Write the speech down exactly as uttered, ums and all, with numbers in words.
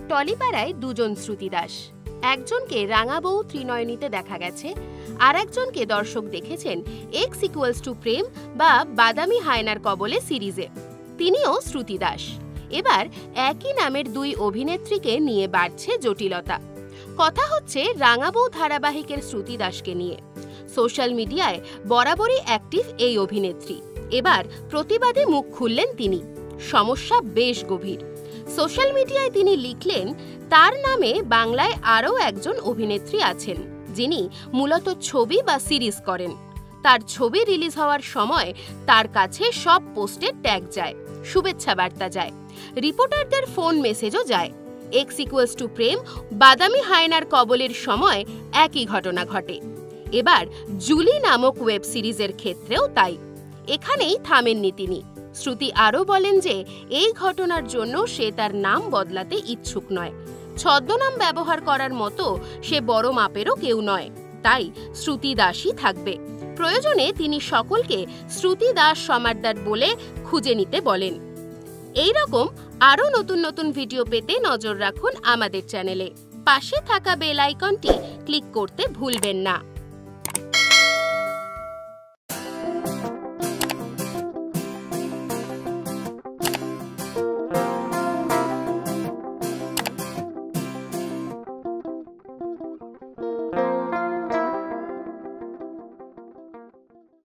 টলিপাড়ায় দুজন শ্রুতি দাস। একজনকে রাঙা বউ ত্রিনয়নীতে দেখা গেছে, আর একজনকে দর্শক দেখেছেন এক্স ইকুয়ালস টু প্রেম বা বাদামি হায়নার কবলে সিরিজে। তিনিও শ্রুতি দাস। এবার একই নামের দুই অভিনেত্রীকে নিয়ে বাড়ছে জটিলতা। কথা হচ্ছে রাঙা বউ ধারাবাহিকের শ্রুতি দাসকে নিয়ে। সোশ্যাল মিডিয়ায় বরাবরই অ্যাক্টিভ এই অভিনেত্রী। এবার প্রতিবাদে মুখ খুললেন তিনি। সমস্যা বেশ গভীর। সোশ্যাল মিডিয়ায় তিনি লিখলেন, তার নামে বাংলায় আরও একজন অভিনেত্রী আছেন, যিনি মূলত ছবি বা সিরিজ করেন। তার ছবি রিলিজ হওয়ার সময় তার কাছে সব পোস্টে ট্যাগ যায়, শুভেচ্ছা বার্তা যায়, রিপোর্টারদের ফোন মেসেজও যায়। এক্স ইকুয়ালস টু প্রেম বাদামি হায়নার কবলের সময় একই ঘটনা ঘটে। এবার জুলি নামক ওয়েব সিরিজের ক্ষেত্রেও তাই। এখানেই থামেননি তিনি। শ্রুতি আরও বলেন যে এই ঘটনার জন্য সে তার নাম বদলাতে ইচ্ছুক নয়। ছদ্মনাম ব্যবহার করার মতো সে বড় মাপেরও কেউ নয়, তাই শ্রুতি দাসই থাকবে। প্রয়োজনে তিনি সকলকে শ্রুতি দাস সমাদদার বলে খুঁজে নিতে বলেন। এই রকম আরও নতুন নতুন ভিডিও পেতে নজর রাখুন আমাদের চ্যানেলে। পাশে থাকা বেল আইকনটি ক্লিক করতে ভুলবেন না।